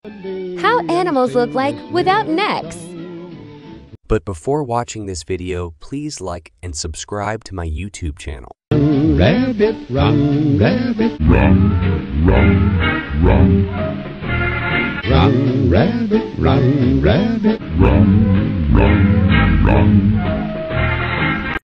How animals look like without necks. But before watching this video, please like and subscribe to my YouTube channel. Rabbit, run, rabbit, run, run, run. Run, rabbit, run, rabbit, run, run, run.